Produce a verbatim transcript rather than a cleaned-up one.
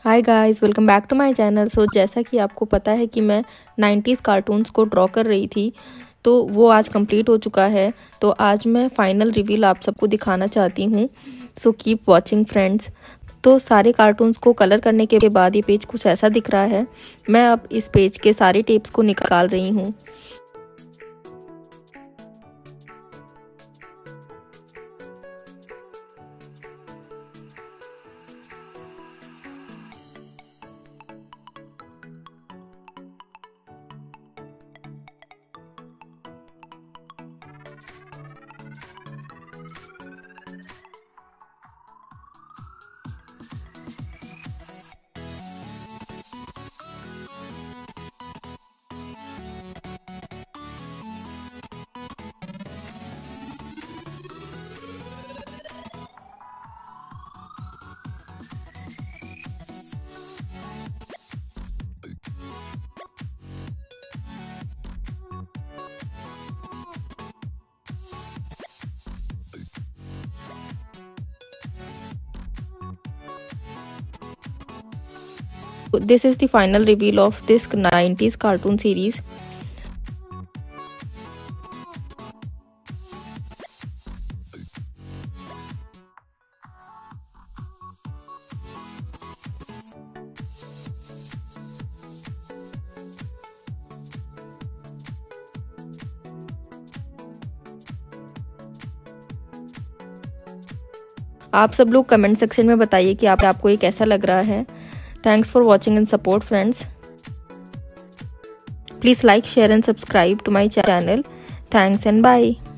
Hi guys, welcome back to my channel. So जैसा कि आपको पता है कि मैं नाइंटीज़ कार्टून्स को ड्रॉ कर रही थी, तो वो आज कंप्लीट हो चुका है। तो आज मैं फाइनल रिवील आप सबको दिखाना चाहती हूँ। So keep watching friends. तो सारे कार्टून्स को कलर करने के बाद ये पेज कुछ ऐसा दिख रहा है। मैं अब इस पेज के सारे टेप्स को निकाल रही हूँ। This is the final reveal of this nineties cartoon series. आप सब लोग कमेंट सेक्शन में बताइए कि आप आपको ये कैसा लग रहा है। Thanks for watching and support friends. Please like, share and subscribe to my channel. Thanks and bye.